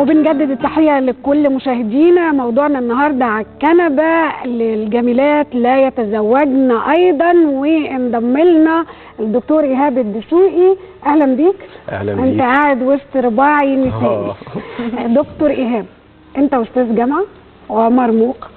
وبنجدد التحية لكل مشاهدينا. موضوعنا النهاردة على الكنبة للجميلات لا يتزوجن أيضا، وانضم لنا الدكتور إيهاب الدسوقي. أهلا بيك. أهلا بيك. أنت قاعد وسط رباعي نسائي. دكتور إيهاب، أنت أستاذ جامعة ومرموق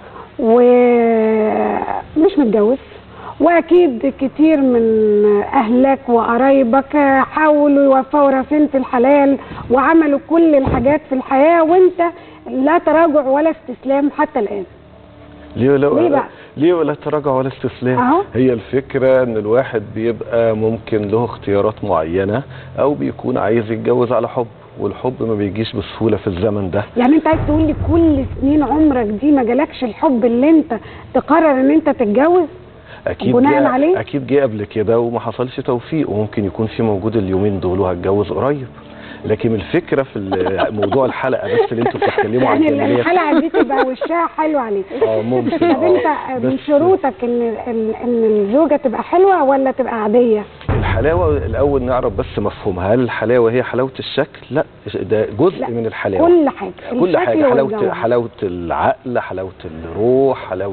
ومش متجوز، واكيد كتير من اهلك وقرايبك حاولوا يوفقوا راسين في الحلال وعملوا كل الحاجات في الحياه، وانت لا تراجع ولا استسلام حتى الان. ليه بقى؟ ليه ولا تراجع ولا استسلام؟ هي الفكره ان الواحد بيبقى ممكن له اختيارات معينه، او بيكون عايز يتجوز على حب، والحب ما بيجيش بسهوله في الزمن ده. يعني انت عايز تقول لي كل سنين عمرك دي ما جالكش الحب اللي انت تقرر ان انت تتجوز؟ اكيد جه قبل كده وما حصلش توفيق، وممكن يكون في موجود اليومين دول وهتجوز قريب. لكن الفكره في موضوع الحلقه بس اللي انتوا بتتكلموا عن يعني الحلقه دي تبقى وشها حلو عليك. ممكن. طب انت من شروطك ان الزوجه تبقى حلوه ولا تبقى عاديه؟ الحلاوه الاول نعرف بس مفهومها. هل الحلاوه هي حلاوه الشكل؟ لا، ده جزء من الحلاوه. كل حاجه، كل حاجه. حلاوه العقل، حلاوه الروح، حلاوه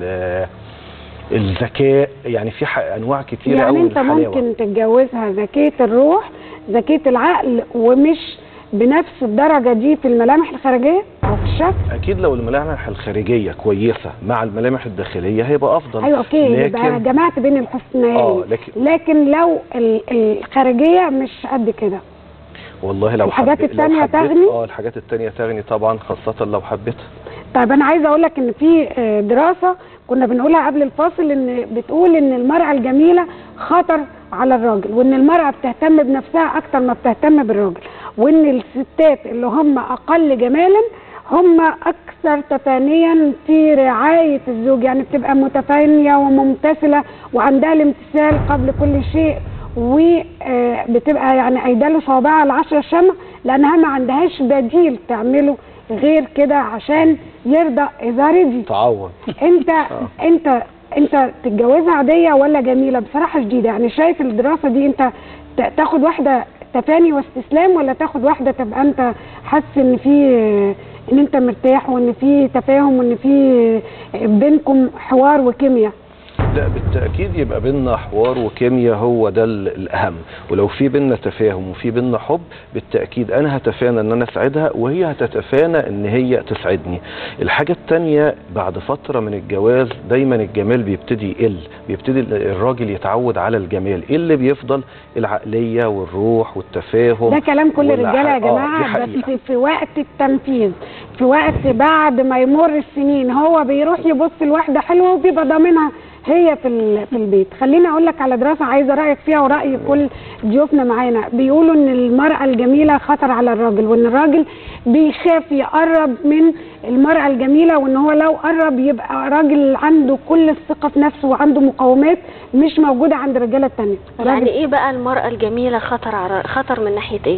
الذكاء، يعني في انواع كتيره قوي من الحلاوه. يعني انت ممكن تتجوزها ذكيه الروح ذكيه العقل ومش بنفس الدرجه دي في الملامح الخارجيه او في الشكل؟ اكيد لو الملامح الخارجيه كويسه مع الملامح الداخليه هيبقى افضل. ايوه اوكي، يبقى جمعت بين الحسنيين. لكن لو الخارجيه مش قد كده، والله لو الحاجات الثانيه تغني. الحاجات الثانيه تغني طبعا، خاصه لو حبيتها. طيب انا عايزه اقول لك ان في دراسه كنا بنقولها قبل الفاصل، ان بتقول ان المراه الجميله خطر على الراجل، وان المراه بتهتم بنفسها اكتر ما بتهتم بالراجل، وان الستات اللي هم اقل جمالا هم اكثر تفانيا في رعايه الزوج. يعني بتبقى متفانيه وممتثله وعندها الامتثال قبل كل شيء، وبتبقى يعني ايداله صوابعها على 10 شمع، لانها ما عندهاش بديل تعمله غير كده عشان يرضى اذا رضي. تعوض. انت تتجوزها عاديه ولا جميله؟ بصراحه شديده، يعني شايف الدراسه دي انت تاخد واحده تفاني واستسلام، ولا تاخد واحده تبقى انت حاسس ان انت مرتاح وان في تفاهم وان في بينكم حوار وكيمياء؟ لا بالتأكيد يبقى بيننا حوار وكيمياء، هو ده الأهم. ولو في بيننا تفاهم وفي بيننا حب، بالتأكيد أنا هتفانى إن أنا أسعدها وهي هتتفانى إن هي تسعدني. الحاجة التانية، بعد فترة من الجواز دايما الجمال بيبتدي يقل، بيبتدي الراجل يتعود على الجمال. إيه اللي بيفضل؟ العقلية والروح والتفاهم. ده كلام كل الرجالة يا جماعة، بس في وقت التنفيذ، في وقت بعد ما يمر السنين هو بيروح يبص لواحدة حلوة وبيبقى ضامنها هي في البيت. خليني اقول لك على دراسه عايزه رايك فيها وراي كل ضيوفنا معانا. بيقولوا ان المراه الجميله خطر على الراجل، وان الراجل بيخاف يقرب من المراه الجميله، وان هو لو قرب يبقى راجل عنده كل الثقه في نفسه وعنده مقومات مش موجوده عند الرجاله الثانيه. يعني ايه بقى المراه الجميله خطر من ناحيه ايه؟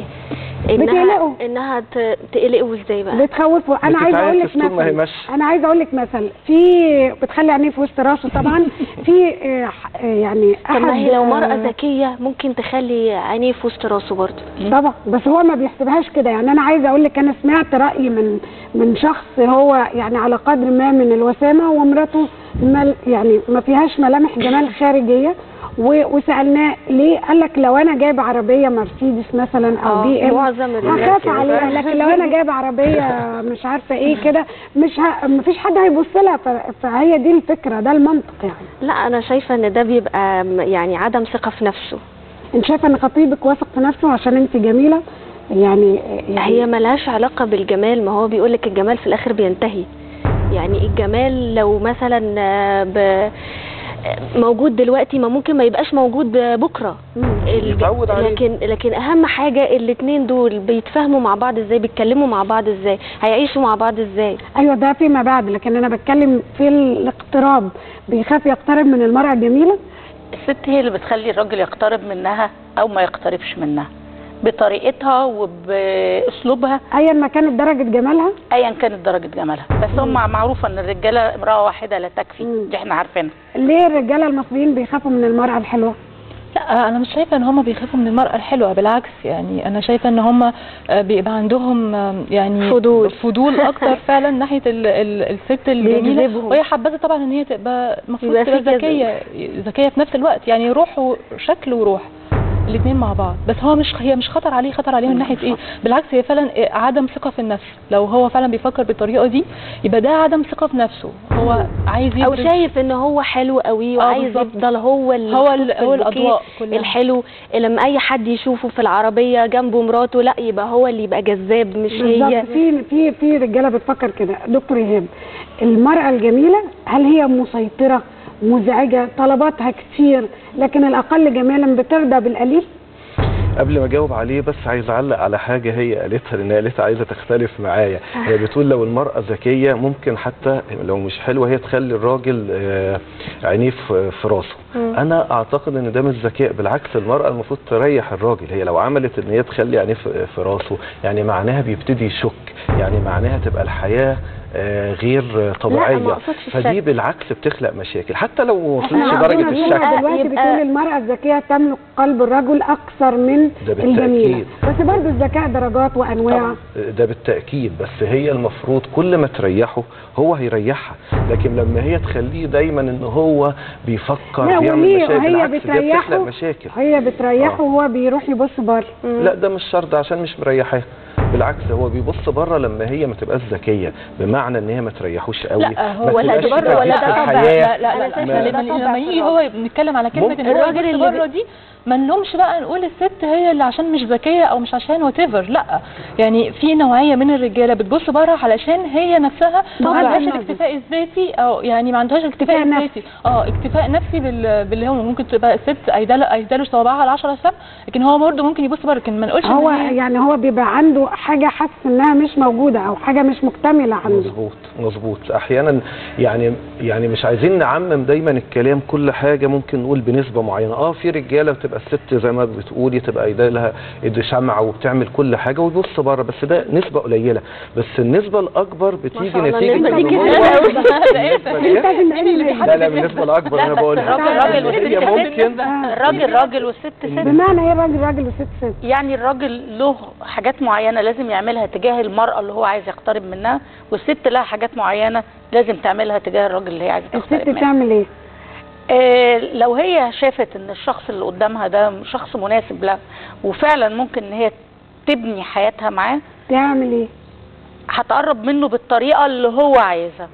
انها تقلقه ازاي بقى؟ بتخوفه. انا عايزه اقول لك مثل في بتخلي عينيه في وسط راسه طبعا. في يعني طب ما هي لو مرأة ذكية ممكن تخلي عينيه في وسط راسه برضه طبعا، بس هو ما بيحسبهاش كده. يعني انا عايزه اقول لك، انا سمعت رأي من شخص هو يعني على قدر ما من الوسامه، ومراته يعني ما فيهاش ملامح جمال خارجيه، وسالناه ليه؟ قال لك لو انا جايب عربيه مرسيدس مثلا او بي ام هخاف عليها، لكن لو انا جايب عربيه مش عارفه ايه كده مفيش حد هيبص لها. فهي دي الفكره، ده المنطق يعني. لا انا شايفه ان ده بيبقى يعني عدم ثقه في نفسه. انت شايفه ان خطيبك واثق في نفسه عشان انت جميله؟ يعني هي ملهاش علاقه بالجمال، ما هو بيقول لك الجمال في الاخر بينتهي. يعني الجمال لو مثلا موجود دلوقتي ما ممكن ما يبقاش موجود بكره. لكن اهم حاجه الاثنين دول بيتفاهموا مع بعض ازاي، بيتكلموا مع بعض ازاي، هيعيشوا مع بعض ازاي. ايوه ده فيما بعد، لكن انا بتكلم في الاقتراب. بيخاف يقترب من المرأة الجميلة؟ الست هي اللي بتخلي الراجل يقترب منها او ما يقتربش منها بطريقتها وباسلوبها، ايا ما كانت درجه جمالها. بس هم معروفه ان الرجاله امراه واحده لا تكفي. دي احنا عارفينها. ليه الرجاله المصريين بيخافوا من المراه الحلوه؟ لا انا مش شايفه ان هم بيخافوا من المرأة الحلوة، بالعكس يعني انا شايفه ان هم بيبقى عندهم يعني فضول اكتر فعلا ناحيه الست الجميله، وهي حبذا طبعا ان هي تبقى المفروض تبقى ذكيه في نفس الوقت، يعني روح وشكل وروح الاثنين مع بعض. بس هي مش خطر عليه من ناحيه ايه، بالعكس هي فعلا عدم ثقه في النفس. لو هو فعلا بيفكر بالطريقه دي يبقى ده عدم ثقه في نفسه، هو عايز او شايف ان هو حلو قوي وعايز يفضل هو الاضواء كلها الحلو، لما اي حد يشوفه في العربيه جنبه مراته لا يبقى هو اللي يبقى جذاب مش هي. في رجاله بتفكر كده. دكتور ايهاب، المراه الجميله هل هي مسيطره مزعجه طلباتها كتير لكن الاقل جمالا بترضى بالقليل؟ قبل ما اجاوب عليه بس عايز اعلق على حاجه هي قالتها، لان قالتها عايزه تختلف معايا. هي بتقول لو المراه ذكيه ممكن حتى لو مش حلوه هي تخلي الراجل عينيه في راسه. انا اعتقد ان ده مش ذكاء، بالعكس المراه المفروض تريح الراجل. هي لو عملت ان هي تخلي عينيه في راسه يعني معناها بيبتدي يشك، يعني معناها تبقى الحياه غير طبيعيه، فدي بالعكس بتخلق مشاكل حتى لو ما وصلتش درجه الشك. دلوقتي بتقول المراه الذكيه تملك قلب الرجل اكثر من الجميله، بس برضه الذكاء درجات وانواع. ده بالتاكيد، بس هي المفروض كل ما تريحه هو هيريحها، لكن لما هي تخليه دايما ان هو بيفكر بيعمل مشاكل، هي بتريحه مشاكل. هي بتريحه وهو بيروح يبص بره. لا ده مش شرط عشان مش مريحاه، بالعكس هو بيبص بره لما هي ما تبقاش ذكيه، بمعنى ان هي ما تريحوش قوي. لا هو ولا ده بره ولا ده طبع. لا لما يجي هو بنتكلم على كلمه ان الراجل اللي بره دي ما نلومش بقى نقول الست هي اللي عشان مش ذكيه او مش عشان وات ايفر. لا يعني في نوعيه من الرجاله بتبص بره علشان هي نفسها ما عندهاش الاكتفاء الذاتي، او يعني ما عندهاش الاكتفاء الذاتي اكتفاء نفسي باللي هو ممكن تبقى الست ايداله صوابعها على 10 سنه، لكن هو برده ممكن يبص بره، لكن ما نقولش هو يعني هو بيبقى عنده حاجه حاسس انها مش موجوده او حاجه مش مكتمله عنده. مظبوط. احيانا يعني مش عايزين نعمم دايما الكلام، كل حاجه ممكن نقول بنسبه معينه. في رجاله بتبقى الست زي ما بتقولي تبقى ايدها ايد شمعه وبتعمل كل حاجه ويبص بره، بس ده نسبه قليله، بس النسبه الاكبر بتيجي نتيجه لا بالنسبه الاكبر انا بقول ممكن راجل والست ست. بمعنى ايه راجل والست ست؟ يعني الراجل له حاجات معينه لازم يعملها تجاه المراه اللي هو عايز يقترب منها، والست لها حاجات معينه لازم تعملها تجاه الراجل اللي هي عايزه تقترب منه. الست تعمل ايه؟ لو هي شافت ان الشخص اللي قدامها ده شخص مناسب لها وفعلا ممكن ان هي تبني حياتها معاه، تعمل ايه؟ هتقرب منه بالطريقه اللي هو عايزها.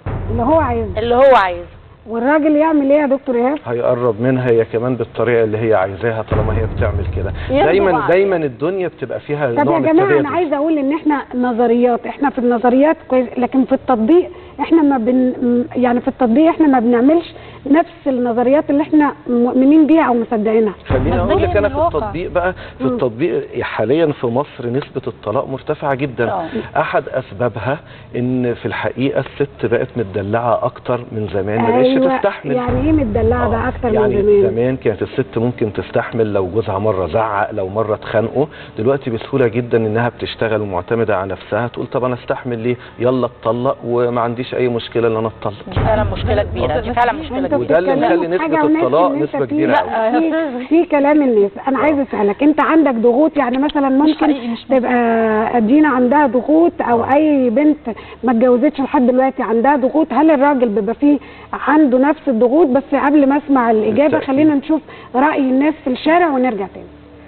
والراجل يعمل ايه يا دكتور ايهاب؟ هيقرب منها هي كمان بالطريقه اللي هي عايزاها طالما هي بتعمل كده. دايما الدنيا بتبقى فيها نوع من التبادل. طب يا جماعه انا عايزه اقول ان احنا نظريات، احنا في النظريات كويس، لكن في التطبيق احنا ما بنعملش نفس النظريات اللي احنا مؤمنين بيها او مصدقينها. خليني اقول لك انا في التطبيق بقى، في التطبيق حاليا في مصر نسبه الطلاق مرتفعه جدا. احد اسبابها ان في الحقيقه الست بقت متدلعه اكتر من زمان، ما بقتش تستحمل. يعني ايه متدلعه بقى اكتر من زمان؟ يعني زمان كانت الست ممكن تستحمل لو جوزها مره زعق، لو مره اتخانقوا. دلوقتي بسهوله جدا انها بتشتغل ومعتمده على نفسها، تقول طب انا استحمل ليه؟ يلا اتطلق وما عنديش اي مشكله ان انا اتطلق. دي فعلا مشكله كبيره، دي فعلا مشكله كبيره، وده اللي مخلي نسبه الطلاق نسبه كبيره قوي. في كلام الناس. انا عايزه اسالك، انت عندك ضغوط؟ يعني مثلا ممكن تبقى دينا عندها ضغوط او اي بنت ما اتجوزتش لحد دلوقتي عندها ضغوط، هل الراجل بيبقى فيه عنده نفس الضغوط؟ بس قبل ما اسمع الاجابه خلينا نشوف راي الناس في الشارع ونرجع تاني.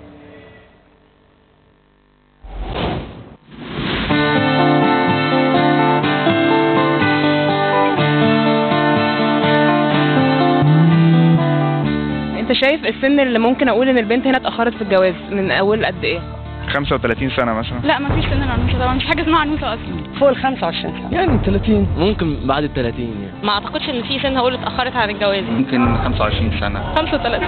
انت شايف السن اللي ممكن اقول ان البنت هنا اتاخرت في الجواز من اول قد ايه؟ 35 سنه مثلا. لا مفيش سن العنوسه طبعا، مفيش حاجه اسمها عنوسه اصلا. فوق ال 25 سنه يعني 30 ممكن بعد ال 30 يعني. ما اعتقدش ان في سن هقول اتاخرت عن الجواز. ممكن 25 سنه. 35.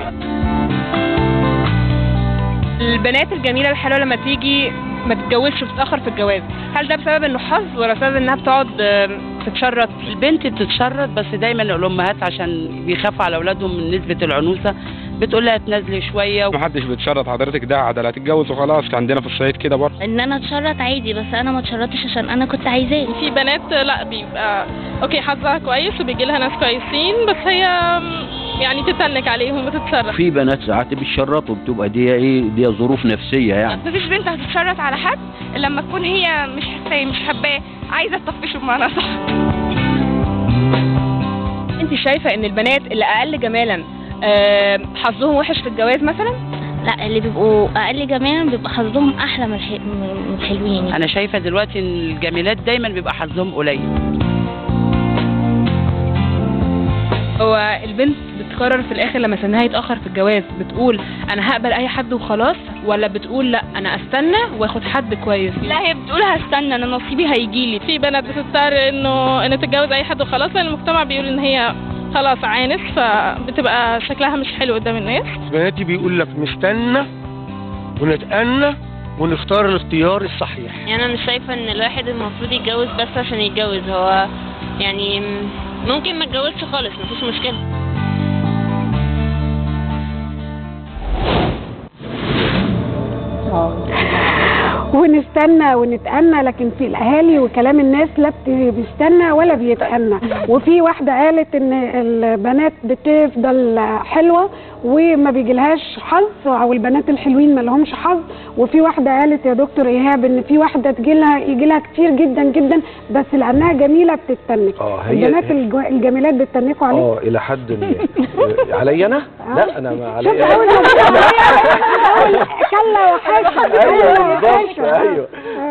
البنات الجميله الحلوه لما تيجي ما تتجوزش وتتاخر في الجواز، هل ده بسبب انه حظ ولا بسبب انها بتقعد تتشرط؟ البنت بتتشرط، بس دايما الامهات عشان بيخافوا على اولادهم من نسبه العنوسه بتقول لها تنزلي شويه. محدش بيتشرط حضرتك، ده عدل هتتجوز وخلاص. عندنا في الصعيد كده برضه ان انا اتشرط عادي، بس انا ما اتشرطتش عشان انا كنت عايزاه. في بنات لا بيبقى اوكي حظها كويس وبيجي لها ناس كويسين، بس هي يعني تتنك عليهم وتتشرط. في بنات ساعات بيتشرطوا، بتبقى دي ظروف نفسيه يعني. مفيش بنت هتتشرط على حد الا لما تكون هي مش حاساه مش حباه، عايزه تطفشه بمعنى صح. انت شايفه ان البنات اللي اقل جمالا حظهم وحش في الجواز مثلا؟ لا، اللي بيبقوا اقل جمالا بيبقى حظهم احلى من الحلوين. انا شايفه دلوقتي ان الجميلات دايما بيبقى حظهم قليل. هو البنت بتقرر في الاخر لما سنها يتاخر في الجواز بتقول انا هقبل اي حد وخلاص، ولا بتقول لا انا استنى واخد حد كويس؟ لا، هي بتقول هستنى، انا نصيبي هيجيلي. في بنات بتضطر انه تتجوز اي حد وخلاص، لان المجتمع بيقول ان هي خلاص عانس، فبتبقى شكلها مش حلو قدام الناس. بناتي بيقول لك نستنى ونتأنى ونختار الاختيار الصحيح. يعني انا مش شايفه ان الواحد المفروض يتجوز بس عشان يتجوز، هو يعني ممكن ما اتجوزش خالص، مفيش مشكله. ونستنى ونتأنى، لكن في الأهالي وكلام الناس لا بيستنى ولا بيتأنى. وفي واحدة قالت إن البنات بتفضل حلوة وما بيجيلهاش حظ، أو البنات الحلوين ما لهمش حظ. وفي واحدة قالت يا دكتور إيهاب إن في واحدة يجيلها كتير جدا جدا، بس لأنها جميلة بتتنك. البنات الجميلات بتتنكوا عليك؟ إلى حد ما. علي أنا؟ لا أنا ما علي. كلا وحاشا. ايوه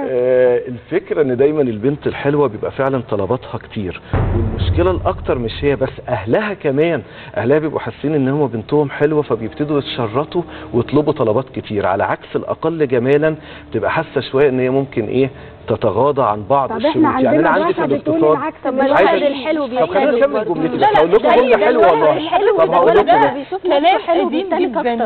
الفكره ان دايما البنت الحلوه بيبقى فعلا طلباتها كتير، والمشكله الاكتر مش هي بس، اهلها كمان. اهلها بيبقوا حاسين ان هم بنتهم حلوه، فبيبتدوا يتشرطوا ويطلبوا طلبات كتير، على عكس الاقل جمالا بتبقى حاسه شويه ان هي ممكن تتغاضى عن بعض الشروط. يعني انا عندي في الاقتصاد طب ما الواحد الحلو طب خلينا نكمل جملتي بس. هقول لكم جمله حلوه والله. طب هقول لكم كلام قديم جدا.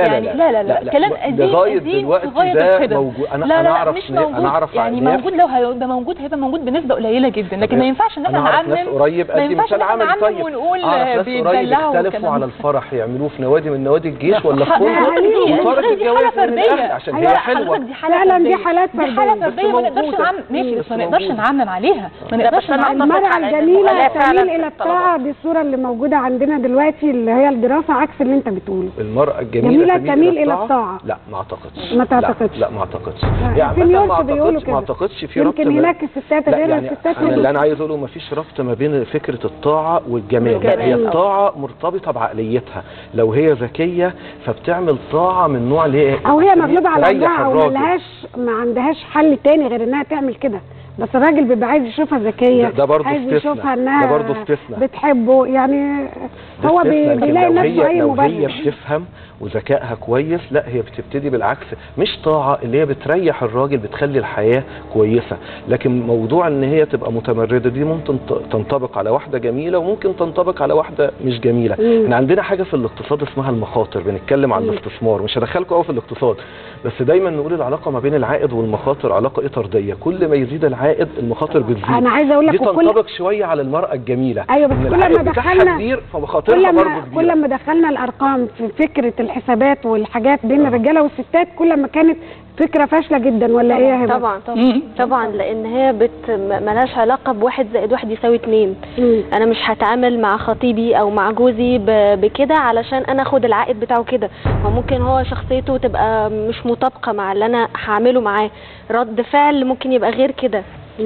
لا كلام قديم لغايه دلوقتي ده موجود. انا اعرف يعني موجود، لو هيبقى موجود هيبقى موجود بنسبه قليله جدا، لكن ما ينفعش ان احنا نعمم. ناس قريب ادي مثال عملي طيب ونقول بيدلعوا يختلفوا على الفرح يعملوه في نوادي من نوادي الجيش ولا في فندق، وصارت الجواز من الاهل عشان هي حلوه. فعلا دي حالات فرديه ما نقدرش نعمم. ماشي، بس ما نقدرش نعمم عليها، ما نقدرش نعمم. المرأة الجميلة تميل الى الطاعة، دي الصورة اللي موجودة عندنا دلوقتي اللي هي الدراسة، عكس اللي انت بتقوله. المرأة الجميلة تميل الى الطاعة. لا ما اعتقدش. ما تعتقدش؟ لا ما اعتقدش. يعني ما اعتقدش في ربط. يمكن هناك الستات غير الستات. اللي انا عايز اقوله ما فيش ربط ما بين فكرة الطاعة والجمال. هي الطاعة مرتبطة بعقليتها. لو هي ذكية فبتعمل طاعة من نوع اللي هي او هي مغلوبة على امرها او ما عندهاش حل تاني غير انها تعمل كده. بس الراجل بيبقى عايز يشوفها ذكيه، ده برضه عايز يشوفها انها ده برضه استثناء بتحبه، يعني هو بيلاقي نفسه اي مبرر. لو هي بتفهم وذكائها كويس، لا هي بتبتدي بالعكس، مش طاعه اللي هي بتريح الراجل، بتخلي الحياه كويسه. لكن موضوع ان هي تبقى متمرده دي ممكن تنطبق على واحده جميله وممكن تنطبق على واحده مش جميله. احنا عندنا حاجه في الاقتصاد اسمها المخاطر، بنتكلم عن الاستثمار، مش هدخلكم قوي في الاقتصاد، بس دايما نقول العلاقه ما بين العائد والمخاطر علاقه طرديه. كل ما يزيد العائد المخاطر بتزيد. انا عايزه اقول لك دي تنطبق شويه على المراه الجميله. ايوه، بس كل ما دخلنا فمخاطرها برضه كبيره. كل ما دخلنا الارقام في فكره الحسابات والحاجات بين الرجاله والستات، كل ما كانت فكره فاشله جدا، ولا ايه يا هبه؟ طبعا لان هي ملهاش علاقه بواحد زائد واحد يساوي 2. انا مش هتعامل مع خطيبي او مع جوزي بكده علشان انا اخد العائد بتاعه كده. وممكن هو شخصيته تبقى مش مطابقه مع اللي انا هعمله معاه، رد فعل ممكن يبقى غير كده.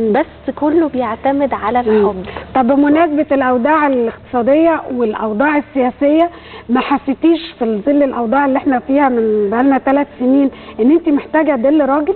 بس كله بيعتمد على الحب. طب بمناسبة الأوضاع الاقتصادية والأوضاع السياسية، ما حسيتيش في ظل الأوضاع اللي احنا فيها من بقالنا 3 سنين إن أنت محتاجة ظل راجل؟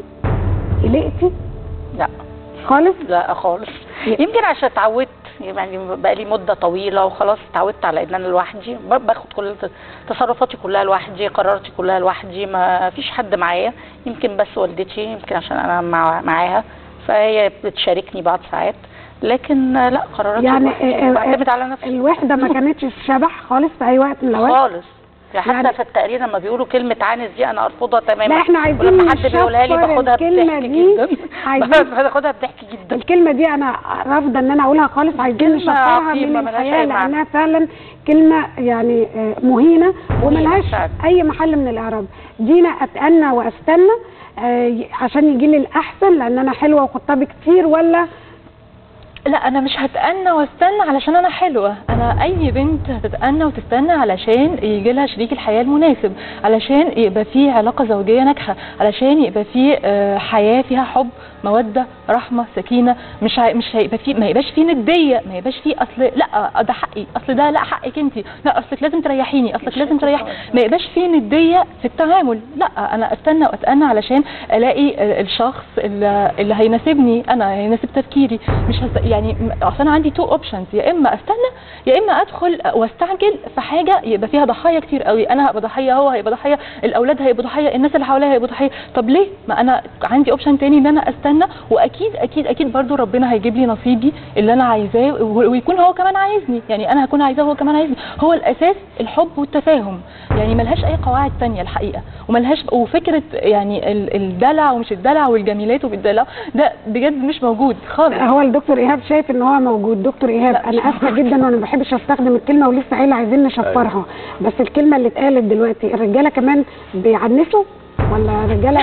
قلقتي؟ لا خالص؟ لا خالص. يمكن عشان اتعودت، يعني بقالي مدة طويلة وخلاص اتعودت على ان انا لوحدي، باخد كل تصرفاتي كلها لوحدي، قراراتي كلها لوحدي، ما فيش حد معايا. يمكن بس والدتي، يمكن عشان انا معاها فهي بتشاركني بعض ساعات، لكن لا قراراتي يعني بعتمد على نفسي. الوحدة ما كانتش شبح خالص في اي وقت من الاوقات خالص. حتى في التقرير لما بيقولوا كلمة عانس دي انا ارفضها تماما. لا احنا عايزين ولما حد بيقولها لي باخدها بضحك جدا. باخدها بضحك جدا. الكلمة دي انا رافضة ان انا اقولها خالص، عايزين نشطرها من الحياة لانها فعلا كلمة يعني مهينة وملهاش اي محل من الاعراب. دينا اتأنى واستنى عشان يجي لي الاحسن لان انا حلوة وخطابي كتير، ولا لا انا مش هتأنى واستنى علشان انا حلوه، انا اي بنت هتتأنى وتستنى علشان يجي لها شريك الحياه المناسب، علشان يبقى في علاقه زوجيه ناجحه، علشان يبقى في حياه فيها حب موده رحمه سكينه. مش هيبقى في، ما يبقاش في نديه، ما يبقاش في اصل لا ده حقي، اصل ده لا حقك انت، لا اصلك لازم تريحيني، اصلك لازم تريحي، ما يبقاش في نديه في التعامل. لا انا استنى واتأنى علشان الاقي الشخص اللي هيناسبني انا، هيناسب تفكيري. مش يعني اصل انا عندي تو اوبشنز، يا اما استنى يا اما ادخل واستعجل في حاجه يبقى فيها ضحايا كتير قوي، انا هبقى ضحيه، هو هيبقى ضحيه، الاولاد هيبقوا ضحيه، الناس اللي حواليا هيبقوا ضحيه. طب ليه؟ ما انا عندي اوبشن تاني ان انا استنى، واكيد اكيد اكيد برضو ربنا هيجيب لي نصيبي اللي انا عايزاه، ويكون هو كمان عايزني، يعني انا هكون عايزاه وهو كمان عايزني. هو الاساس الحب والتفاهم، يعني ملهاش اي قواعد تانية الحقيقه، وملهاش وفكره يعني الدلع ومش الدلع والجميلات وبالدلع ده بجد مش موجود خالص. هو الدكتور ايهاب شايف ان هو موجود. دكتور ايهاب انا اسفه جدا وانا ما بحبش استخدم الكلمه، ولسه عيله عايزين نشفرها، بس الكلمه اللي اتقالت دلوقتي، الرجاله كمان بيعنسوا ولا رجاله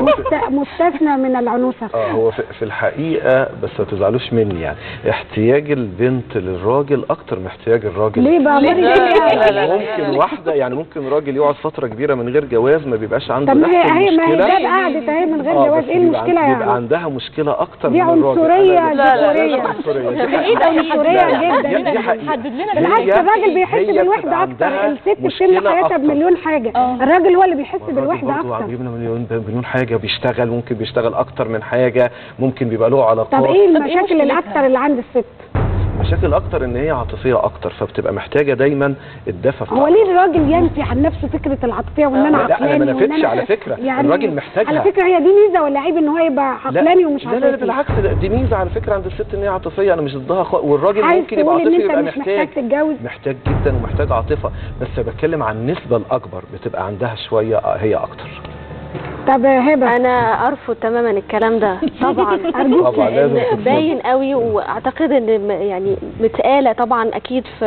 مستثنى من العنوسه؟ هو في الحقيقه، بس ما تزعلوش مني، يعني احتياج البنت للراجل اكتر من احتياج الراجل. ليه بقى؟ ممكن واحده، يعني ممكن راجل يقعد فتره كبيره من غير جواز ما بيبقاش عنده طب نفس المشكله. ما هي ده قعدت اهي من غير جواز، ايه المشكله يعني؟ بيبقى عندها مشكله اكتر دي من الراجل. عنصريه. لا عنصريه، دي عنصريه جدا. دي حقيقه. بالعكس الراجل بيحس بالوحده اكتر، الست بتملى حياتها بمليون حاجه، الراجل هو اللي بيحس بالوحده اكتر. مليون حاجه، بيشتغل، ممكن بيشتغل اكتر من حاجه، ممكن بيبقى له علاقات. طب ايه المشاكل الاكتر اللي عند الست؟ مشاكل اكتر ان هي عاطفيه اكتر، فبتبقى محتاجه دايما الدفى بتاعها. هو ليه الراجل ينفي عن نفسه فكره العاطفيه وان انا عقلاني؟ لا انا ما نفتش على فكره، يعني الراجل محتاجها على فكره. هي دي ميزه ولا عيب ان هو يبقى عقلاني ومش عاطفي؟ لا بالعكس، دي ميزه على فكره عند الست ان هي عاطفيه، انا مش ضدها والراجل ممكن يبقى عاطفي، يبقى محتاج تتجوز، محتاج جدا ومحتاج عاطفه، بس بتكلم عن النسبه الاكبر بتبقى عندها شويه هي اكتر. طب هبه، انا ارفض تماما الكلام ده طبعا. ارجوك، طبعا لازم باين قوي، واعتقد ان يعني متقاله طبعا اكيد في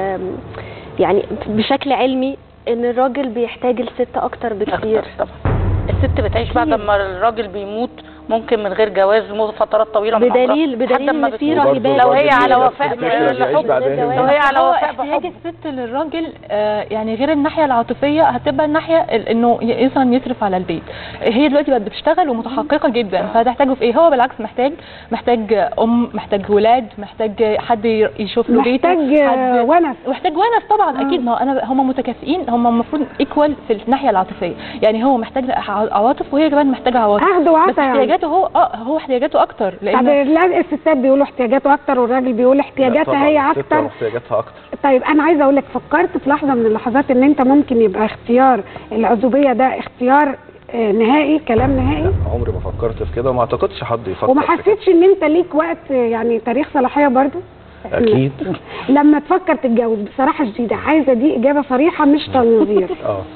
يعني بشكل علمي ان الراجل بيحتاج الست اكتر بكتير. طبعا الست بتعيش بعد ما الراجل بيموت ممكن من غير جواز فترات طويله من عمرها، بدليل ان في راهبات لو هي على وفاء بحب، لو هي على وفاء احتياج الست للراجل يعني غير الناحيه العاطفيه، هتبقى الناحيه انه اصلا يصرف على البيت. هي دلوقتي بقت بتشتغل ومتحققه جدا، فهتحتاجه في ايه؟ هو بالعكس محتاج محتاج ولاد، محتاج حد يشوف له بيته، محتاج ونس، محتاج ونس طبعا. اكيد، ما هم متكافئين، هم المفروض ايكوال في الناحيه العاطفيه، يعني هو محتاج عواطف وهي كمان محتاجه عواطف، اخد وعطا. هو احتياجاته اكتر. طب الستات بيقولوا احتياجاته اكتر والراجل بيقول احتياجاتها هي اكتر. احتياجاتها اكتر. طيب انا عايزه اقول لك، فكرت في لحظه من اللحظات ان انت ممكن يبقى اختيار العزوبيه ده اختيار نهائي، كلام نهائي؟ لا عمري ما فكرت في كده، وما اعتقدش حد يفكر. وما حسيتش ان انت ليك وقت يعني تاريخ صلاحيه برضو؟ اكيد. لما تفكر تتجوز بصراحه شديده، عايزه دي اجابه صريحه مش تنظير.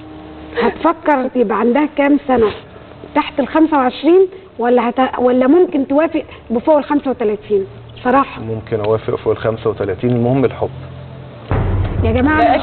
هتفكر يبقى عندها كام سنه؟ تحت ال 25 ولا ممكن توافق بفوق ال 35؟ صراحه ممكن اوافق فوق ال 35، المهم الحب. يا جماعه انا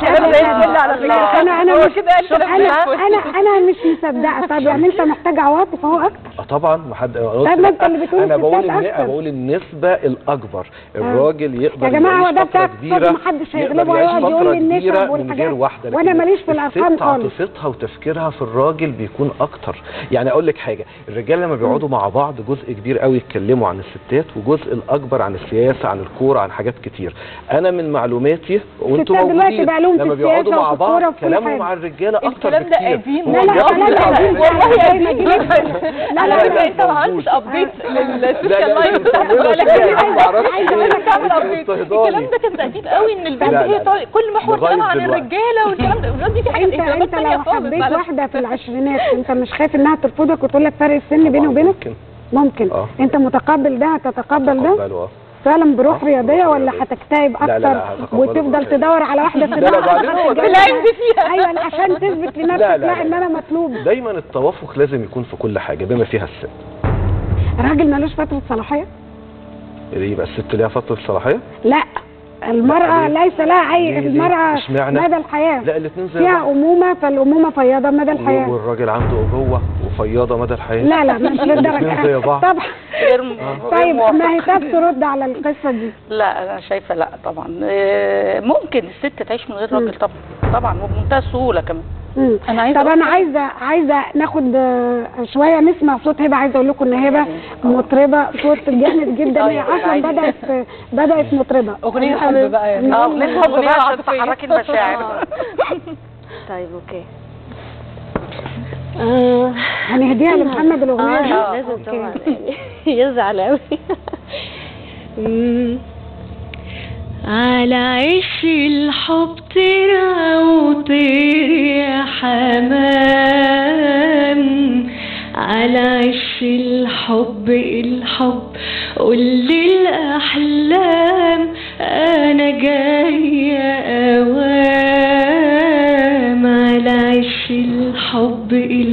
مش مصدقه. طب يعني انت محتاج عواطف اهو اكتر. طبعا ما حد. طب انت اللي بتقول انا بقول النسبه الاكبر. الراجل يقدر يا جماعه هو ده بتاع كبيره، ما حدش هيغلبه، هيقعد يقول لي النسب والحاجات، وانا ماليش في الارقام خالص. عاطفتها وتفكيرها في الراجل بيكون اكتر. يعني اقول لك حاجه، الرجال لما بيقعدوا مع بعض جزء كبير قوي يتكلموا عن الستات، وجزء الاكبر عن السياسه، عن الكوره، عن حاجات كتير. انا من معلوماتي وانتم موجودين لما بيقعدوا مع بعض كلامهم مع الرجاله اكتر بكتير. الكلام ده قديم. لا انت ما عملتش ابديت للسوشيال لايف بتاعك الكلام ده كان قديم قوي، ان البنت هي كل محور كلامها عن الرجاله والكلام ده. دلوقتي في حاجات اجابات ثانيه خالص. انت لو حبيت واحده في العشرينات انت مش خايف انها ترفضك وتقول لك فرق السن بيني وبينك؟ ممكن. انت متقبل ده؟ هتتقبل ده فعلا بروح رياضيه ولا هتكتئب اكتر وتفضل تدور على واحده تلعب فيها؟ ايوه عشان تثبت لنفسك لا ان انا مطلوب. دايما التوافق لازم يكون في كل حاجه بما فيها السن. الراجل مالوش فتره صلاحيه؟ يبقى الست ليها فتره صلاحيه؟ لا المرأة ليس لها عيب، المرأة مدى الحياة. لا الاثنين زي فيها أمومة، فالأمومة فياضة مدى الحياة. والراجل عنده أبوة وفياضة مدى الحياة. لا مش للدرجة. زي بعض. طبعا طيب مهتاب ترد على القصه دي؟ لا انا شايفه لا طبعا، ممكن الست تعيش من غير راجل طبعا وبمنتهى السهوله كمان. انا عايزه ناخد شويه نسمع صوت هبه. عايزه اقول لكم ان هبه مطربه صوت جامد جدا. هي اصلا بدات مطربه. اغنيه حب بقى يعني. اغنيه حب بقى عشان تحركي المشاعر. طيب اوكي. هنهديها لمحمد الاغنيه دي. لازم طبعا يزعل قوي. على عش الحب طير وطير يا حمام، على عش الحب قول الأحلام أنا جاية أوام. على عش الحب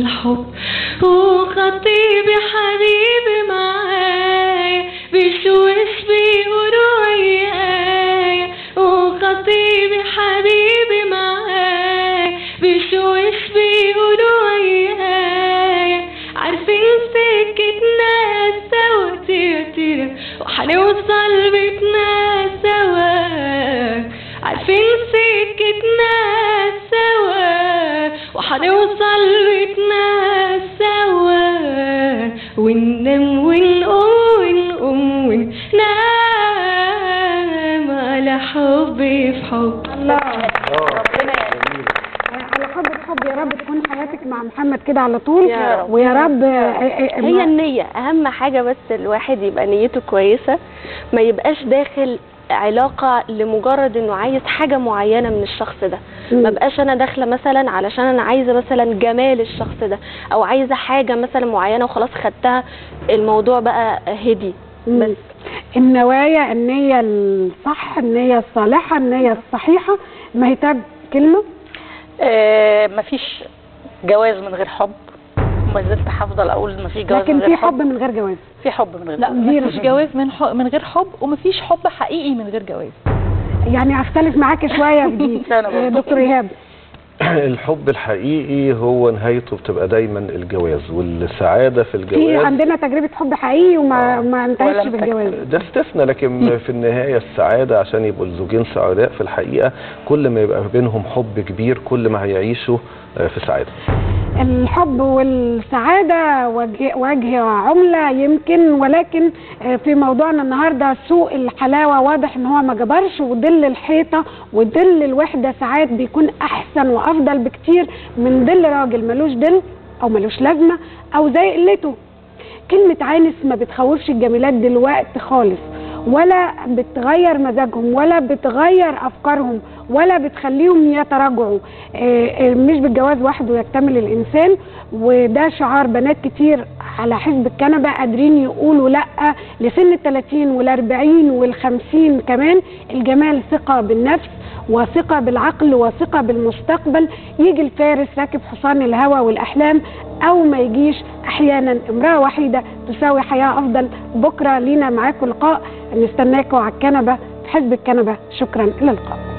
وخطيبي حبيبي معايا بشوش بيقولوا عيايا، وخطيبي حبيبي معايا بشوش بيقولوا عيايا. عارفين سكتنا سوا تيرا وحنوصل بيتنا سوا، عارفين سكتنا سوا وحنوصل بيتنا سوا، وننام ونقوم وننام على حب في حب. الله على حب في حب. يا رب تكون حياتك مع محمد كده على طول ويا رب. هي النية أهم حاجة، بس الواحد يبقى نيته كويسة، ما يبقاش داخل علاقة لمجرد انه عايز حاجة معينة من الشخص ده. ما بقاش انا داخلة مثلا علشان انا عايزة مثلا جمال الشخص ده او عايزة حاجة مثلا معينة وخلاص خدتها، الموضوع بقى هدي. بس النوايا، النية الصح، النية الصالحة، النية الصحيحة. مهتاب كلمة؟ مفيش جواز من غير حب، ما زلت هفضل اقول مفيش جواز لكن من غير في حب من غير جواز. في حب من غير لا مفيش جواز من غير حب، ومفيش حب حقيقي من غير جواز. يعني اختلف معاكي شويه في دي. دكتور ايهاب، الحب الحقيقي هو نهايته بتبقى دايما الجواز، والسعاده في الجواز. في عندنا تجربه حب حقيقي وما انتهتش بالجواز، ده استثناء، لكن في النهايه السعاده عشان يبقوا الزوجين سعداء في الحقيقه كل ما يبقى بينهم حب كبير كل ما هيعيشوا في سعاده. الحب والسعادة وجه وعملة يمكن، ولكن في موضوعنا النهاردة سوق الحلاوة واضح ان هو ما جبرش، وظل الحيطة وظل الوحدة ساعات بيكون احسن وافضل بكتير من ظل راجل ملوش ظل او ملوش لازمة او زي قلته. كلمة عانس ما بتخوفش الجميلات دلوقتي خالص، ولا بتغير مزاجهم ولا بتغير افكارهم ولا بتخليهم يتراجعوا. مش بالجواز وحده يكتمل الانسان، وده شعار بنات كتير على حزب الكنبه قادرين يقولوا لا لسن ال30 وال40 وال50 كمان. الجمال ثقه بالنفس وثقه بالعقل وثقه بالمستقبل. يجي الفارس راكب حصان الهوى والاحلام، او ما يجيش احيانا امراه وحيده تساوي حياه افضل. بكره لينا معاكم لقاء، نستناكم على الكنبه في حزب الكنبه. شكرا، الى اللقاء.